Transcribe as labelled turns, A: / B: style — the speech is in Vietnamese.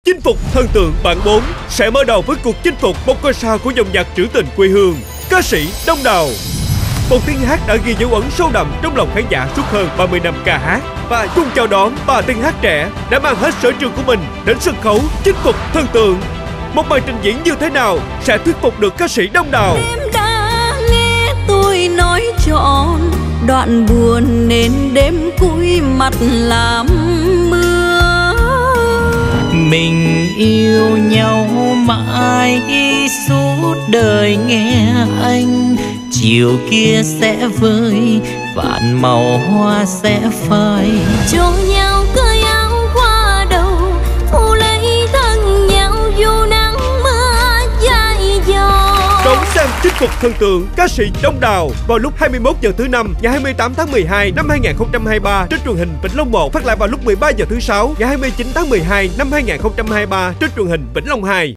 A: Chinh phục thần tượng bản 4 sẽ mở đầu với cuộc chinh phục một ngôi sao của dòng nhạc trữ tình quê hương, ca sĩ Đông Đào. Một tiếng hát đã ghi dấu ấn sâu đậm trong lòng khán giả suốt hơn 30 năm ca hát. Và cùng chào đón bà tiếng hát trẻ đã mang hết sở trường của mình đến sân khấu chinh phục thần tượng. Một màn trình diễn như thế nào sẽ thuyết phục được ca sĩ Đông Đào?
B: Em đã nghe tôi nói trọn đoạn buồn nên đêm cúi mặt làm mưa.
C: Mình yêu nhau mãi suốt đời nghe anh, chiều kia sẽ vơi vạn màu hoa sẽ phai.
B: Cho nhau cởi áo qua đầu, thu lấy thân nhau dù nắng mưa dài dò.
A: Đón xem chinh phục thần tượng ca sĩ Đông Đào vào lúc 21 giờ thứ năm ngày 28 tháng 12 năm 2023 trên truyền hình Vĩnh Long 1, phát lại vào lúc 13 giờ thứ sáu ngày 29 tháng 12 năm 2023 trên truyền hình Vĩnh Long 2.